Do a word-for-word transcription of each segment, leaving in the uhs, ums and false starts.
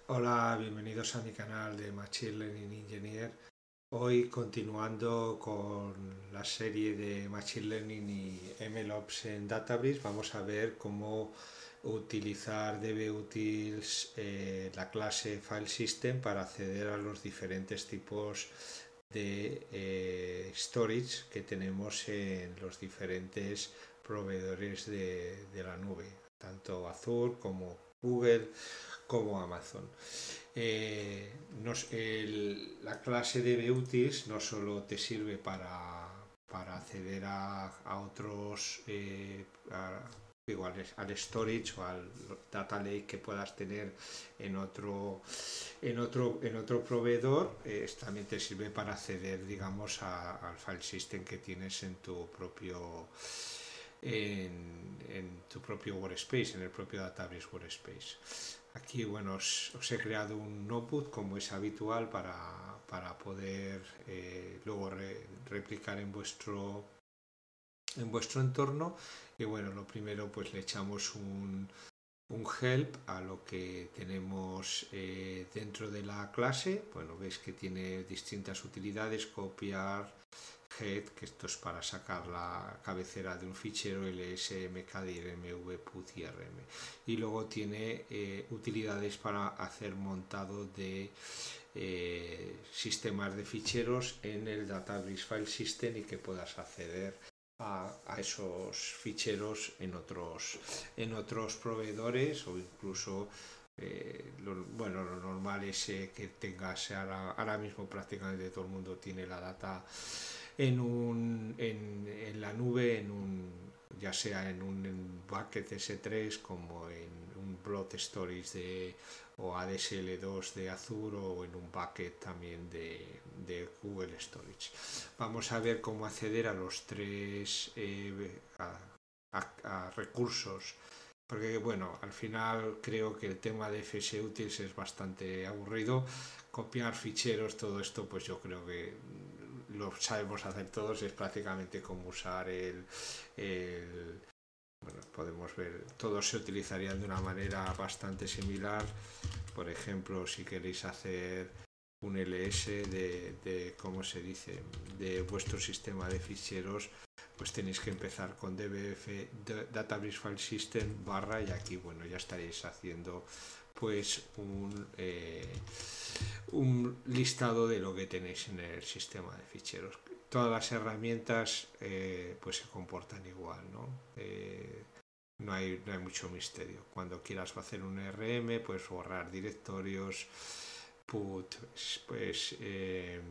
Hola, bienvenidos a mi canal de Machine Learning Engineer. Hoy continuando con la serie de Machine Learning y MLOps en Databricks, vamos a ver cómo utilizar dbutils, eh, la clase File System, para acceder a los diferentes tipos de eh, storage que tenemos en los diferentes proveedores de, de la nube, tanto Azure como Google como Amazon. Eh, nos, el, la clase de dbutils no solo te sirve para, para acceder a, a otros eh, a, digo, al, al storage o al data lake que puedas tener en otro en otro en otro proveedor, eh, también te sirve para acceder, digamos, a, al file system que tienes en tu propio en, en tu propio workspace, en el propio Databricks workspace. Aquí, bueno, os, os he creado un notebook, como es habitual, para, para poder eh, luego re, replicar en vuestro en vuestro entorno. Y bueno, lo primero, pues le echamos un, un help a lo que tenemos eh, dentro de la clase. Bueno, veis que tiene distintas utilidades: copiar, head, que esto es para sacar la cabecera de un fichero, lsm, kdirm, put y rm. Y luego tiene eh, utilidades para hacer montado de eh, sistemas de ficheros en el Databricks File System y que puedas acceder a, a esos ficheros en otros, en otros proveedores, o incluso eh, lo, bueno, lo normal es eh, que tengas ahora, ahora mismo prácticamente todo el mundo tiene la data en, un, en, en la nube, en un, ya sea en un en bucket ese tres como en un blob storage de, o A D S L dos de Azure, o en un bucket también de, de Google Storage. Vamos a ver cómo acceder a los tres eh, a, a, a recursos, porque bueno, al final creo que el tema de fsutils es bastante aburrido. Copiar ficheros, todo esto, pues yo creo que lo sabemos hacer todos. Es prácticamente como usar el, el bueno, podemos ver, todos se utilizarían de una manera bastante similar. Por ejemplo, si queréis hacer un ls de, de cómo se dice, de vuestro sistema de ficheros, pues tenéis que empezar con dbf Database File System barra, y aquí, bueno, ya estaréis haciendo pues un, eh, un listado de lo que tenéis en el sistema de ficheros. Todas las herramientas eh, pues se comportan igual, ¿no? Eh, no hay, no hay mucho misterio. Cuando quieras hacer un R M, puedes borrar directorios, put, pues eh,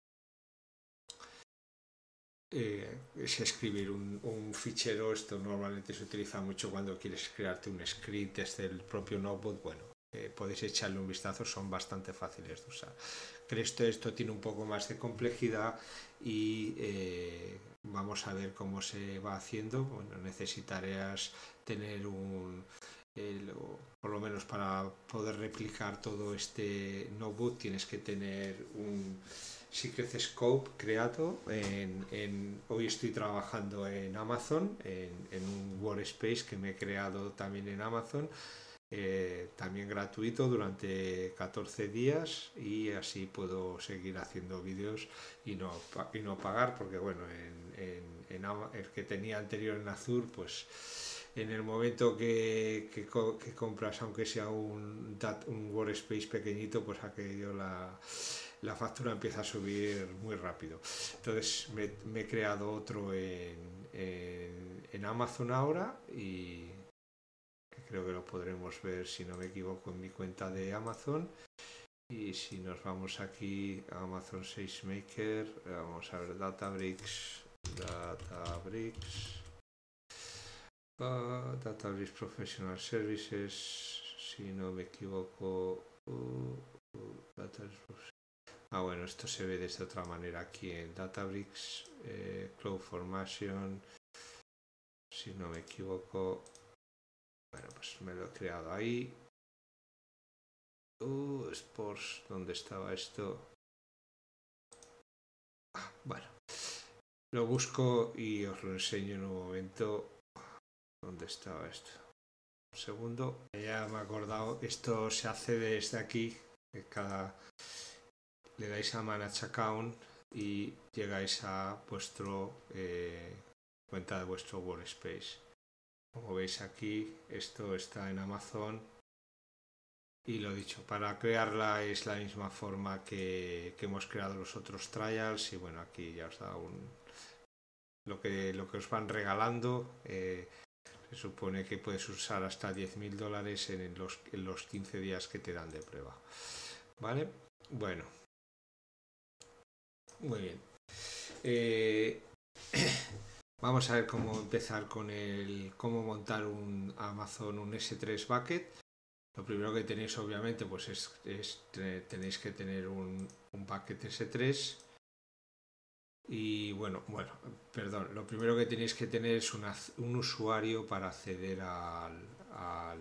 eh, es escribir un, un fichero. Esto normalmente se utiliza mucho cuando quieres crearte un script desde el propio notebook. Bueno, eh, podéis echarle un vistazo, son bastante fáciles de usar. Pero esto, esto tiene un poco más de complejidad y eh, vamos a ver cómo se va haciendo. Bueno, necesitarás tener un, el, por lo menos para poder replicar todo este notebook, tienes que tener un Secret Scope creado. En, en, hoy estoy trabajando en Amazon, en, en un workspace que me he creado también en Amazon, eh, también gratuito durante catorce días, y así puedo seguir haciendo vídeos y no, y no pagar, porque bueno, en, en, en el que tenía anterior en Azure, pues en el momento que, que, que compras, aunque sea un, un workspace pequeñito, pues aquello la, la factura empieza a subir muy rápido. Entonces me, me he creado otro en, en, en Amazon ahora, y creo que lo podremos ver, si no me equivoco, en mi cuenta de Amazon. Y si nos vamos aquí a Amazon SageMaker, vamos a ver Databricks, Databricks, uh, Databricks Professional Services, si no me equivoco. Uh, uh, Databricks. Ah, bueno, esto se ve de otra manera aquí en Databricks, eh, CloudFormation, si no me equivoco. Bueno, pues me lo he creado ahí. Uh, Sports, ¿dónde estaba esto? Ah, bueno, lo busco y os lo enseño en un momento. ¿Dónde estaba esto? segundo, ya me he acordado, esto se hace desde aquí, cada, le dais a Manage Account y llegáis a vuestro eh, cuenta de vuestro Workspace. Como veis aquí, esto está en Amazon y lo dicho, para crearla es la misma forma que, que hemos creado los otros trials y bueno, aquí ya os da un, lo, que, lo que os van regalando. Eh, se supone que puedes usar hasta diez mil dólares en los, en los quince días que te dan de prueba. ¿Vale? Bueno. Muy bien. Eh, vamos a ver cómo empezar con el cómo montar un Amazon, un ese tres bucket. Lo primero que tenéis obviamente pues es, es tenéis que tener un, un bucket ese tres. Y bueno, bueno, perdón, lo primero que tenéis que tener es una, un usuario para acceder al, al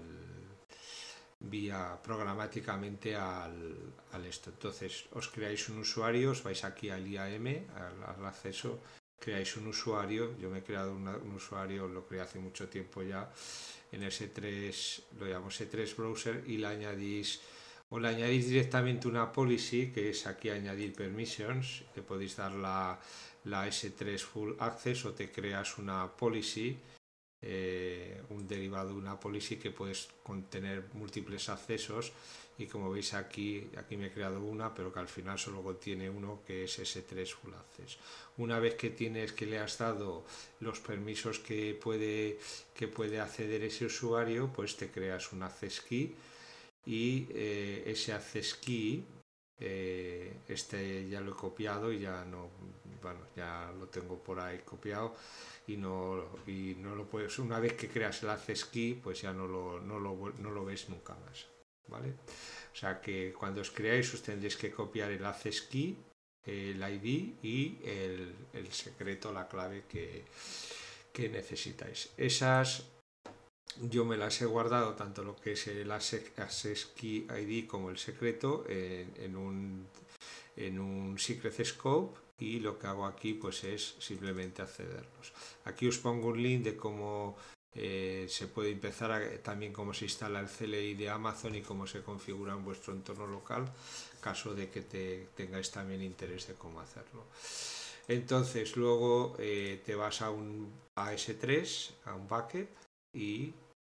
vía programáticamente al, al esto. Entonces os creáis un usuario, os vais aquí al I A M, al, al acceso, creáis un usuario. Yo me he creado una, un usuario, lo creé hace mucho tiempo ya, en ese tres, lo llamo ese tres browser, y le añadís o le añadís directamente una policy, que es aquí añadir permissions. Le podéis dar la, la ese tres full access o te creas una policy, eh, un derivado de una policy que puedes contener múltiples accesos, y como veis aquí, aquí me he creado una, pero que al final solo contiene uno, que es ese tres full access. Una vez que tienes, que le has dado los permisos que puede, que puede acceder ese usuario, pues te creas un access key, y eh, ese access key, eh, este ya lo he copiado y ya no, bueno, ya lo tengo por ahí copiado y no, y no lo puedes, una vez que creas el access key, pues ya no lo, no lo, no lo ves nunca más, ¿vale? O sea que cuando os creáis os tendréis que copiar el access key, el I D y el, el secreto, la clave que, que necesitáis. Esas yo me las he guardado, tanto lo que es el access key I D como el secreto, en, en, un, en un secret scope, y lo que hago aquí pues es simplemente accederlos. Aquí os pongo un link de cómo eh, se puede empezar, a, también cómo se instala el C L I de Amazon y cómo se configura en vuestro entorno local, caso de que te, tengáis también interés de cómo hacerlo. Entonces luego eh, te vas a un a ese tres, a un bucket, y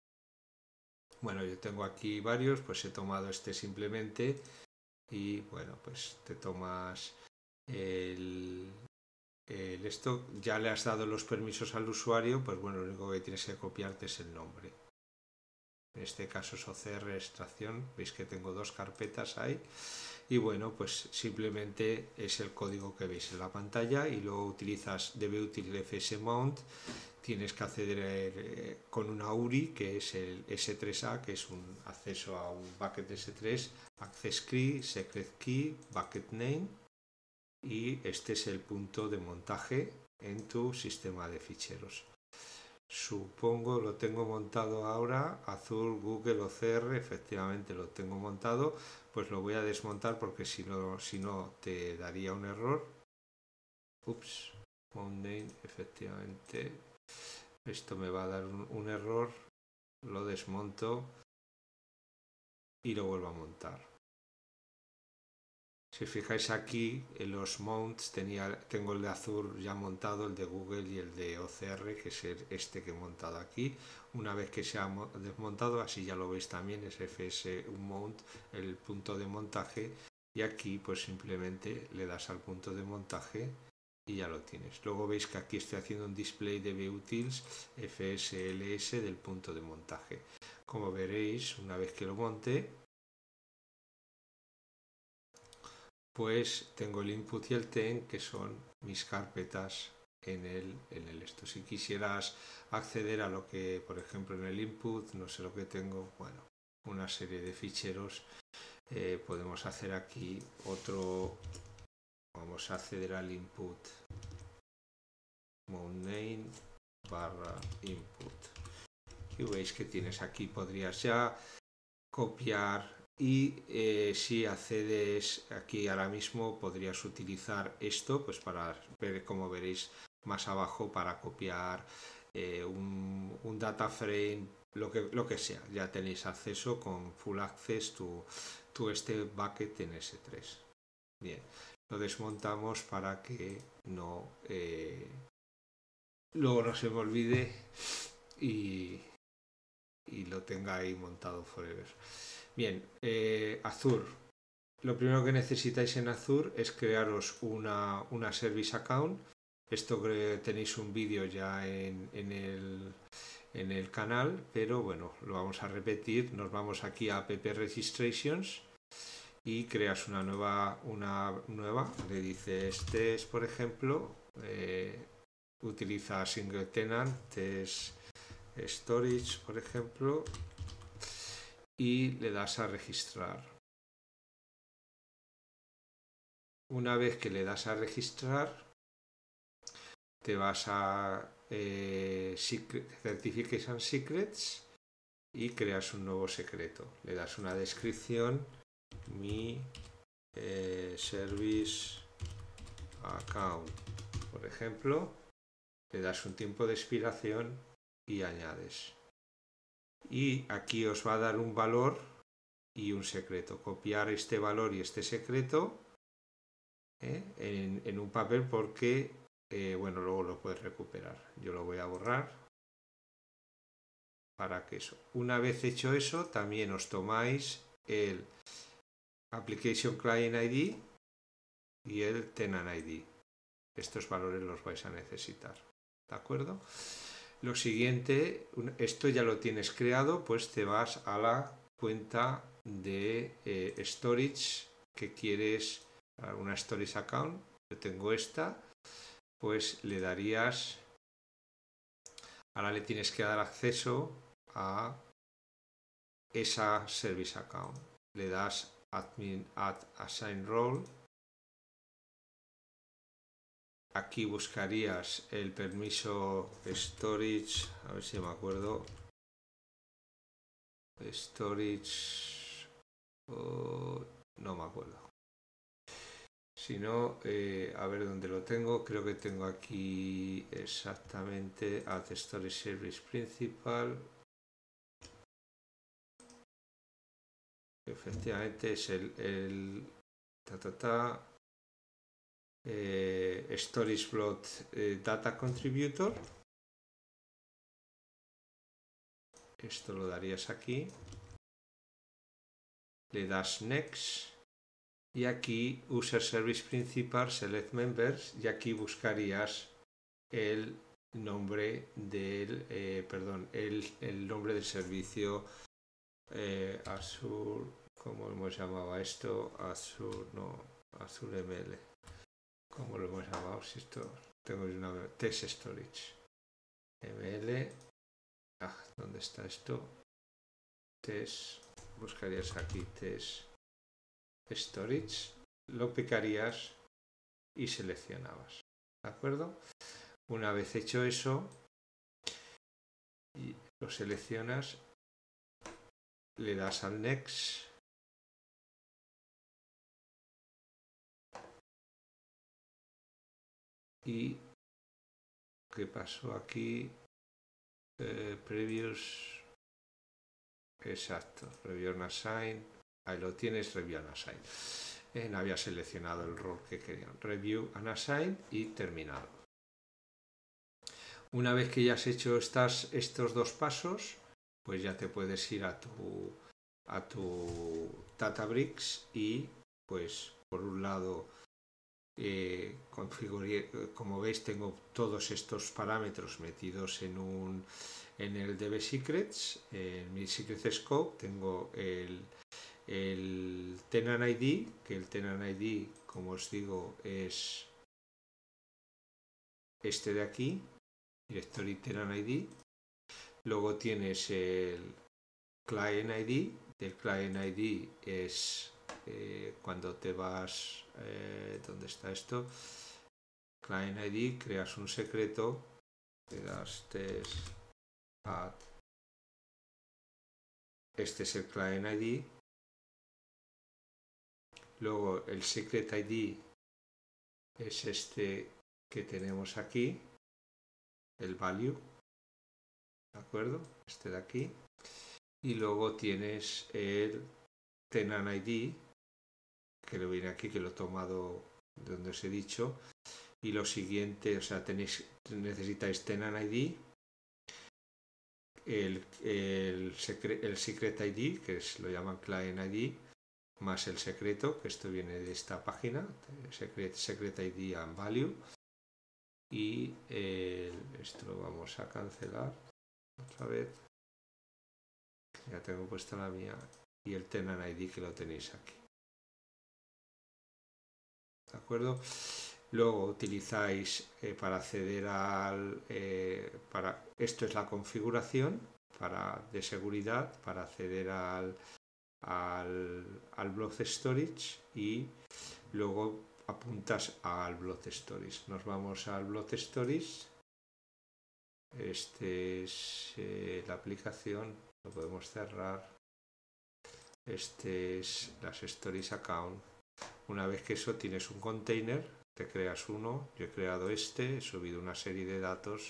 bueno, yo tengo aquí varios, pues he tomado este simplemente, y bueno, pues te tomas el, el esto, ya le has dado los permisos al usuario, pues bueno, lo único que tienes que copiarte es el nombre. En este caso es O C R extracción, veis que tengo dos carpetas ahí, y bueno, pues simplemente es el código que veis en la pantalla, y luego utilizas dbutilfsmount. Tienes que acceder eh, con una U R I, que es el ese tres A, que es un acceso a un bucket ese tres, access key, secret key, bucket name, y este es el punto de montaje en tu sistema de ficheros. Supongo lo tengo montado ahora, Azure Google O C R, efectivamente lo tengo montado, pues lo voy a desmontar porque si no, si no te daría un error. Ups, Monday, efectivamente. Esto me va a dar un, un error, lo desmonto y lo vuelvo a montar. Si os fijáis aquí, en los mounts tenía, tengo el de Azure ya montado, el de Google y el de O C R, que es este que he montado aquí. Una vez que se ha desmontado, así ya lo veis también, es F S un mount, el punto de montaje, y aquí pues simplemente le das al punto de montaje y ya lo tienes. Luego veis que aquí estoy haciendo un display de butils F S L S del punto de montaje. Como veréis, una vez que lo monte, pues tengo el input y el ten, que son mis carpetas en el, en el esto. Si quisieras acceder a lo que, por ejemplo, en el input, no sé lo que tengo, bueno, una serie de ficheros, eh, podemos hacer aquí otro, vamos a acceder al input, mount name barra input, y veis que tienes aquí, podrías ya copiar, y eh, si accedes aquí ahora mismo podrías utilizar esto pues para ver, como veréis más abajo, para copiar eh, un, un data frame lo que, lo que sea, ya tenéis acceso con full access to, to este bucket en ese tres. Bien, lo desmontamos para que no eh, luego no se me olvide y, y lo tenga ahí montado forever. Bien, eh, Azure. Lo primero que necesitáis en Azure es crearos una, una service account. Esto que tenéis un vídeo ya en, en, el, en el canal, pero bueno, lo vamos a repetir. Nos vamos aquí a app registrations y creas una nueva, una nueva. Le dices test, por ejemplo, eh, utiliza single tenant, test storage, por ejemplo, y le das a registrar. Una vez que le das a registrar, te vas a eh, Certificates and Secrets y creas un nuevo secreto. Le das una descripción, mi eh, service account, por ejemplo, le das un tiempo de expiración y añades. Y aquí os va a dar un valor y un secreto. Copiar este valor y este secreto ¿eh? en, en un papel porque eh, bueno, luego lo puedes recuperar. Yo lo voy a borrar para que eso. Una vez hecho eso, también os tomáis el Application Client I D y el Tenant I D. Estos valores los vais a necesitar. ¿De acuerdo? Lo siguiente, esto ya lo tienes creado, pues te vas a la cuenta de eh, storage que quieres, una storage account. Yo tengo esta, pues le darías, ahora le tienes que dar acceso a esa service account. Le das admin add assign role. Aquí buscarías el permiso storage, a ver si me acuerdo. Storage, oh, no me acuerdo. Si no, eh, a ver dónde lo tengo. Creo que tengo aquí exactamente Add Storage Service Principal. Efectivamente es el, el ta, ta, ta, eh, Storage Block eh, Data Contributor. Esto lo darías aquí. Le das Next. Y aquí User Service Principal, Select Members, y aquí buscarías el nombre del, eh, perdón, el, el nombre del servicio eh, Azure, ¿cómo hemos llamado esto? Azure, no, Azure M L. ¿Cómo lo hemos llamado? Si esto, tengo una Test Storage. M L, ah, ¿dónde está esto? Test, buscarías aquí Test Storage, lo picarías y seleccionabas, ¿de acuerdo? Una vez hecho eso, y lo seleccionas, le das al Next y ¿qué pasó aquí? Eh, previous, exacto, Review and Assign, ahí lo tienes, Review and Assign. Eh, no había seleccionado el rol que querían, Review and Assign y terminado. Una vez que ya has hecho estas, estos dos pasos, pues ya te puedes ir a tu, a tu Databricks y pues por un lado eh, configuré, como veis tengo todos estos parámetros metidos en un en el D B Secrets, en mi Secret Scope tengo el, el Tenant I D, que el Tenant I D, como os digo, es este de aquí, Directory Tenant I D. Luego tienes el Client I D, del Client I D es eh, cuando te vas, eh, ¿dónde está esto? Client I D, creas un secreto, le das test add, este es el Client I D. Luego el Secret I D es este que tenemos aquí, el value, ¿de acuerdo? Este de aquí. y luego tienes el Tenant I D, que lo viene aquí, que lo he tomado de donde os he dicho, y lo siguiente, o sea, tenéis, necesitáis Tenant I D, el, el, secret, el Secret I D, que es, lo llaman Client I D, más el secreto, que esto viene de esta página, Secret, Secret I D and Value, y el, esto lo vamos a cancelar otra vez, ya tengo puesta la mía, y el Tenant I D que lo tenéis aquí, ¿de acuerdo? Luego utilizáis eh, para acceder al eh, para esto es la configuración para de seguridad para acceder al al, al block storage, y luego apuntas al block storage. Nos vamos al block storage. Este es eh, la aplicación, lo podemos cerrar. Este es las storage account. Una vez que eso tienes un container, te creas uno. Yo he creado este, he subido una serie de datos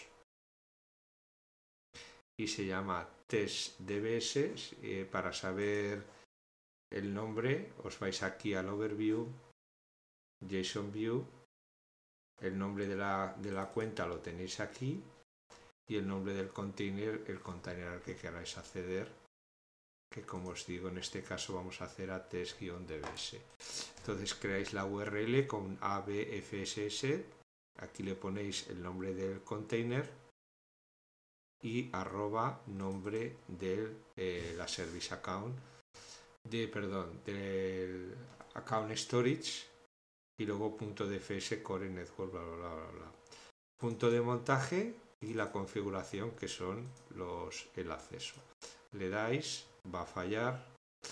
y se llama testdbs. Eh, para saber el nombre os vais aquí al overview, JSON view, el nombre de la, de la cuenta lo tenéis aquí, y el nombre del container, el container al que queráis acceder, que como os digo en este caso vamos a hacer a test-dbs. Entonces creáis la U R L con abfss, aquí le ponéis el nombre del container y arroba nombre de eh, la service account, de perdón, del account storage, y luego punto dfs core network, bla bla bla bla. Punto de montaje y la configuración, que son los el acceso. Le dais, va a fallar.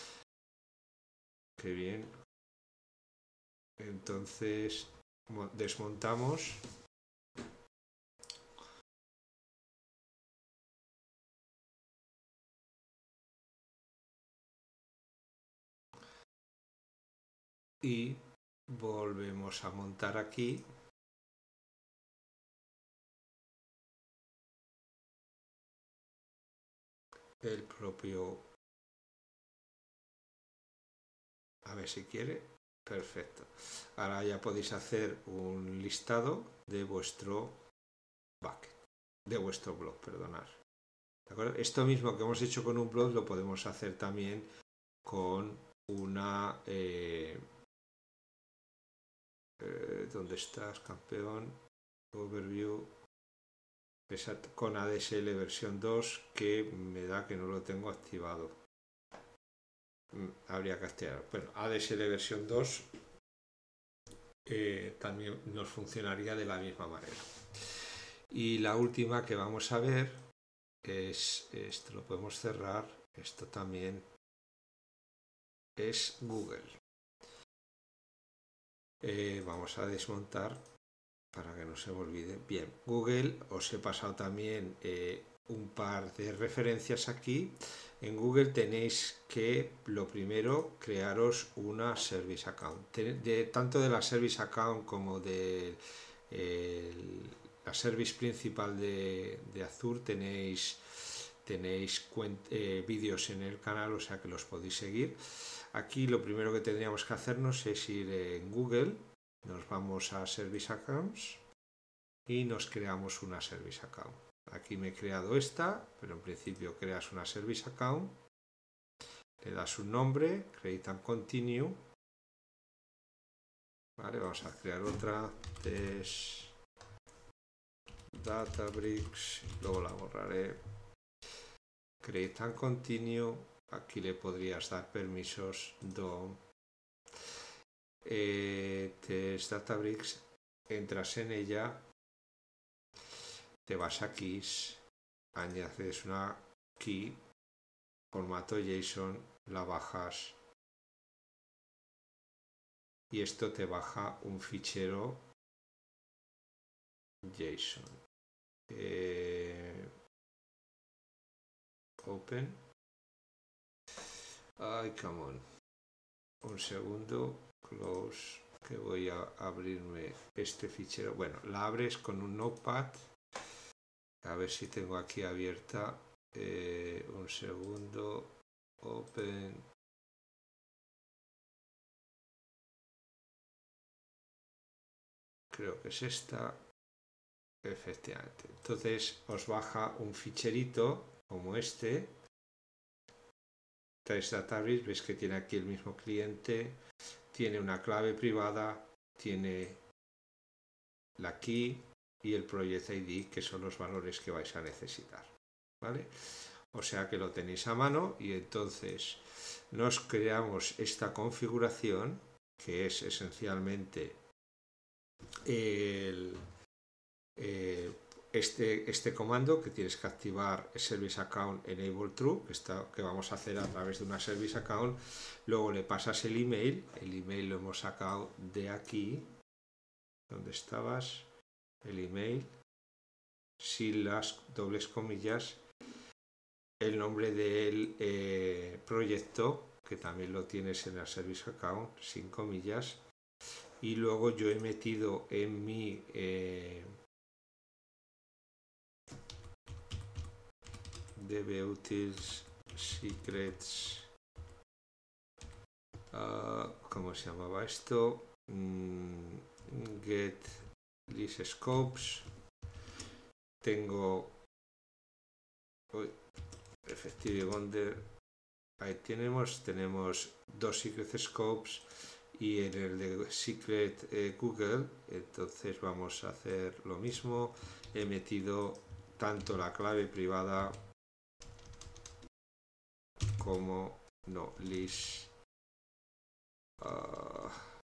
Qué bien. Entonces desmontamos. Y volvemos a montar aquí. El propio, a ver si quiere, perfecto. Ahora ya podéis hacer un listado de vuestro bucket, de vuestro blog, perdonad. ¿De acuerdo? Esto mismo que hemos hecho con un blog lo podemos hacer también con una eh, eh, ¿dónde estás, campeón? Overview. Con A D S L versión dos, que me da que no lo tengo activado. Habría que activar. Bueno, A D S L versión dos eh, también nos funcionaría de la misma manera. Y la última que vamos a ver es, esto lo podemos cerrar, esto también es Google. Eh, vamos a desmontar para que no se me olvide. Bien, Google, os he pasado también eh, un par de referencias aquí. En Google tenéis que, lo primero, crearos una service account. De, tanto de la service account como de el, la service principal de, de Azure tenéis, tenéis eh, vídeos en el canal, o sea que los podéis seguir. Aquí lo primero que tendríamos que hacernos es ir en Google. Nos vamos a Service Accounts y nos creamos una Service Account. Aquí me he creado esta, pero en principio creas una Service Account, le das un nombre, Create and Continue. Vale, vamos a crear otra, Test Databricks, luego la borraré. Create and Continue, aquí le podrías dar permisos D O M. Eh, Test Databricks, entras en ella, te vas a keys, añades una key, formato JSON, la bajas y esto te baja un fichero JSON. Eh, open. Ay, come on. Un segundo. Close. Que voy a abrirme este fichero. Bueno, la abres con un notepad. A ver si tengo aquí abierta. Eh, un segundo. Open. Creo que es esta. Efectivamente. Entonces os baja un ficherito como este. Trace Database, ves que tiene aquí el mismo cliente, tiene una clave privada, tiene la key y el project I D, que son los valores que vais a necesitar, ¿vale? O sea que lo tenéis a mano y entonces nos creamos esta configuración que es esencialmente el, eh, este, este comando que tienes que activar Service Account Enable True, que, está, que vamos a hacer a través de una Service Account. Luego le pasas el email, el email lo hemos sacado de aquí, donde estabas, el email, sin las dobles comillas, el nombre del eh, proyecto, que también lo tienes en la Service Account, sin comillas, y luego yo he metido en mi eh, dbutils secrets, uh, ¿cómo se llamaba esto? Mm, get list scopes. Tengo uy, Effective Wonder. Ahí tenemos, tenemos dos secret scopes y en el de secret eh, Google. Entonces vamos a hacer lo mismo. He metido tanto la clave privada como no list. Uh,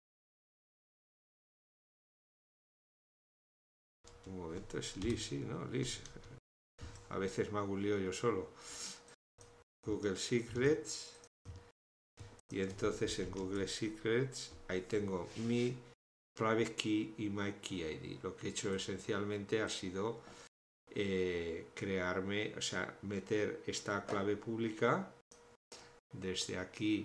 un momento, es list, sí, ¿no? List. A veces me hago un lío yo solo. Google Secrets. Y entonces en Google Secrets ahí tengo mi private key y my key I D. Lo que he hecho esencialmente ha sido eh, crearme, o sea, meter esta clave pública desde aquí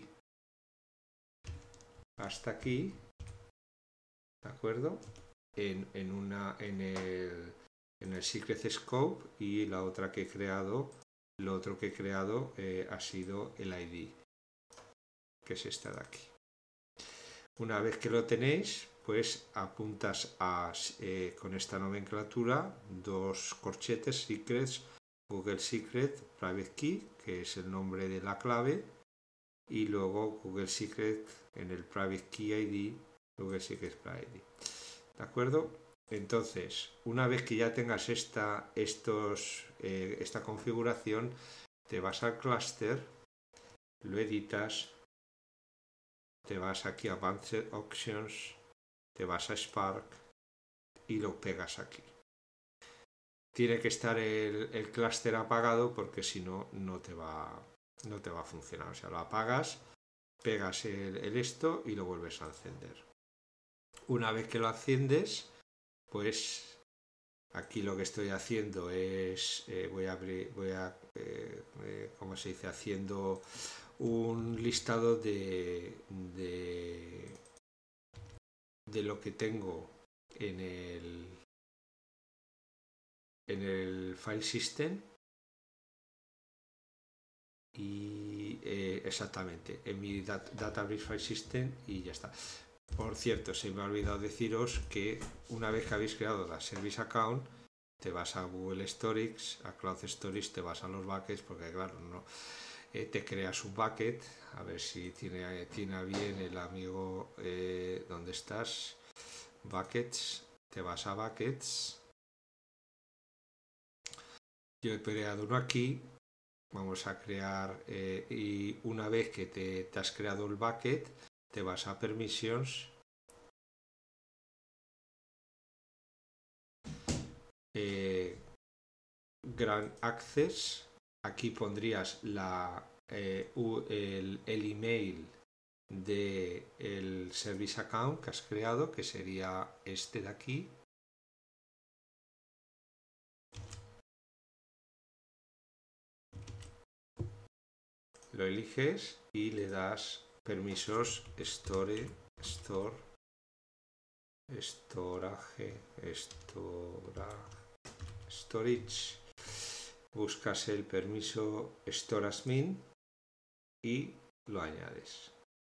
hasta aquí, ¿de acuerdo? En, en, una, en, el, en el Secret Scope, y la otra que he creado, lo otro que he creado eh, ha sido el I D, que es esta de aquí. Una vez que lo tenéis, pues apuntas a, eh, con esta nomenclatura, dos corchetes, secrets, Google Secret, Private Key, que es el nombre de la clave, y luego Google Secret en el Private Key I D, Google Secret Private I D. ¿De acuerdo? Entonces, una vez que ya tengas esta, estos, eh, esta configuración, te vas al clúster, lo editas, te vas aquí a Advanced Options, te vas a Spark y lo pegas aquí. Tiene que estar el, el clúster apagado porque si no, no te va, no te va a funcionar. O sea, lo apagas, pegas el, el esto y lo vuelves a encender. Una vez que lo enciendes, pues aquí lo que estoy haciendo es, eh, voy a abrir, voy a, eh, eh, ¿cómo se dice? Haciendo un listado de, de, de lo que tengo en el, en el file system y eh, exactamente en mi dat database file system y ya está. Por cierto, se me ha olvidado deciros que una vez que habéis creado la service account, te vas a Google Storage, a Cloud Storage, te vas a los buckets, porque claro, no eh, te creas un bucket, a ver si tiene, tiene bien el amigo eh, donde estás, buckets, te vas a buckets. Yo he creado uno aquí, vamos a crear eh, y una vez que te, te has creado el bucket, te vas a permissions, eh, grant access, aquí pondrías la, eh, el, el email de el service account que has creado, que sería este de aquí. Lo eliges y le das permisos store, store, storage, storage, storage. Buscas el permiso store admin y lo añades.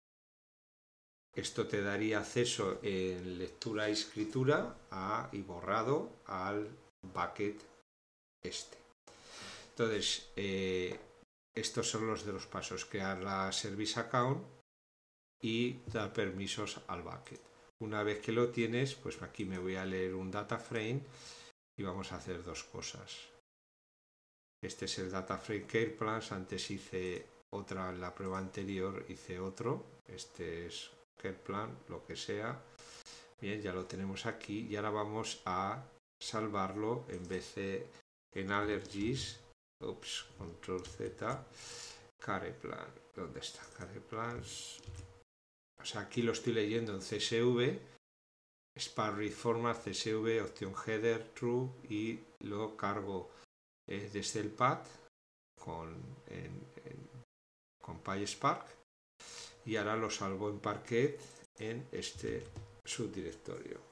Esto te daría acceso en lectura y escritura a, y borrado al bucket este. Entonces, eh, estos son los de los pasos: crear la service account y dar permisos al bucket. Una vez que lo tienes, pues aquí me voy a leer un data frame y vamos a hacer dos cosas. Este es el data frame care plans. Antes hice otra, en la prueba anterior hice otro. Este es care plan, lo que sea. Bien, ya lo tenemos aquí y ahora vamos a salvarlo en vez de en allergies. Ups, control Z, care plan. ¿Dónde está care plans? O sea, aquí lo estoy leyendo en C S V, Spark Read Format, C S V, opción header, true, y lo cargo eh, desde el pad con, en, en, con PySpark, y ahora lo salvo en Parquet en este subdirectorio.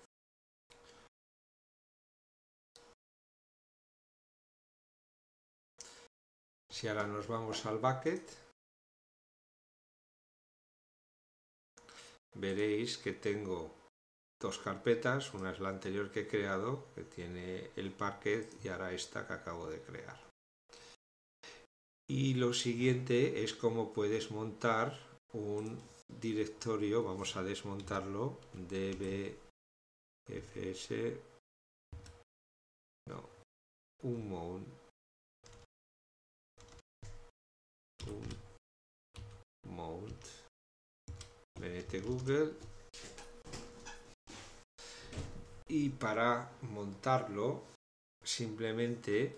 Si ahora nos vamos al bucket, veréis que tengo dos carpetas. Una es la anterior que he creado, que tiene el Parquet, y ahora esta que acabo de crear. Y lo siguiente es cómo puedes montar un directorio. Vamos a desmontarlo. dbfs, no, un mount, un mount, venete Google, y para montarlo simplemente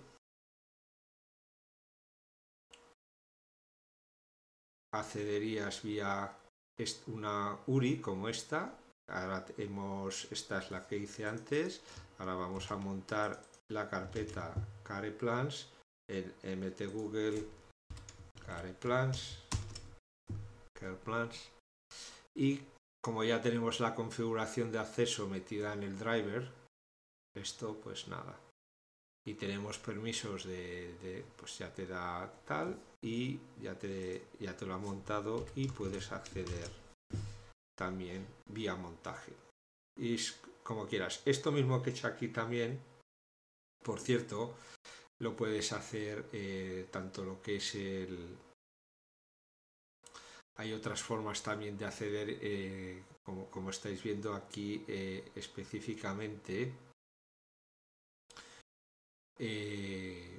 accederías vía una U R I como esta. Ahora hemos, esta es la que hice antes. Ahora vamos a montar la carpeta care plans en mt google care plans, care plans, y como ya tenemos la configuración de acceso metida en el driver, esto pues nada, y tenemos permisos de, de pues ya te da tal y ya te, ya te lo ha montado, y puedes acceder también vía montaje y como quieras. Esto mismo que he hecho aquí también, por cierto, lo puedes hacer eh, tanto lo que es el... Hay otras formas también de acceder, eh, como, como estáis viendo aquí, eh, específicamente eh,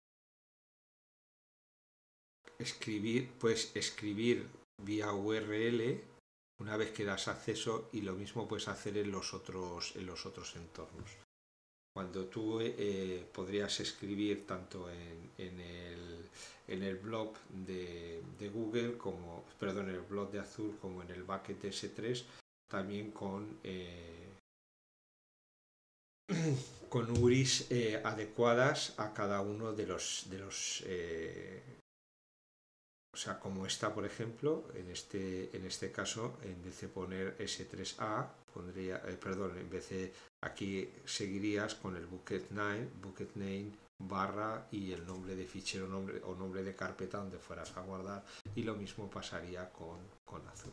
escribir, pues escribir vía U R L una vez que das acceso, y lo mismo puedes hacer en los otros, en los otros entornos. Cuando tú eh, podrías escribir tanto en, en, el, en el blog de, de Google, como, perdón, en el blog de Azure, como en el bucket S tres, también con, eh, con U R Is eh, adecuadas a cada uno de los, de los eh, o sea, como esta, por ejemplo, en este, en este caso, en vez de poner S tres A, pondría, eh, perdón, en vez de aquí seguirías con el bucket name, bucket name barra y el nombre de fichero nombre, o nombre de carpeta donde fueras a guardar, y lo mismo pasaría con, con Azure.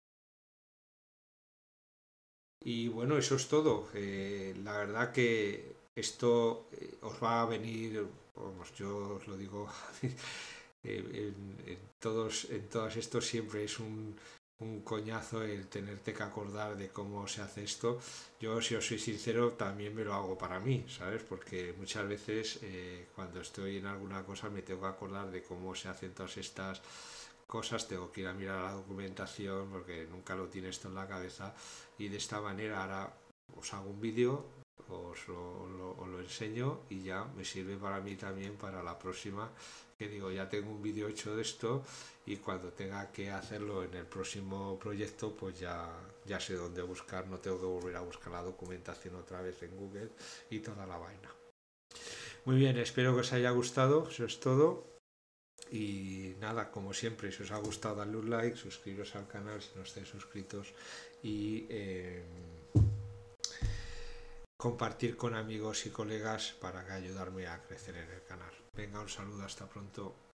Y bueno, eso es todo. Eh, la verdad que esto eh, os va a venir, vamos, yo os lo digo, en, en, todos, en todos estos siempre es un, un coñazo el tenerte que acordar de cómo se hace esto. Yo, si os soy sincero, también me lo hago para mí, ¿sabes? Porque muchas veces eh, cuando estoy en alguna cosa me tengo que acordar de cómo se hacen todas estas cosas, tengo que ir a mirar la documentación porque nunca lo tienes esto en la cabeza, y de esta manera ahora os hago un vídeo, os lo, lo, os lo enseño, y ya me sirve para mí también para la próxima, que digo, ya tengo un vídeo hecho de esto, y cuando tenga que hacerlo en el próximo proyecto pues ya, ya sé dónde buscar, no tengo que volver a buscar la documentación otra vez en Google y toda la vaina. Muy bien, espero que os haya gustado, eso es todo. Y nada, como siempre, si os ha gustado, dadle un like, suscribiros al canal si no estáis suscritos, y eh, compartir con amigos y colegas para que ayudarme a crecer en el canal. Venga, un saludo, hasta pronto.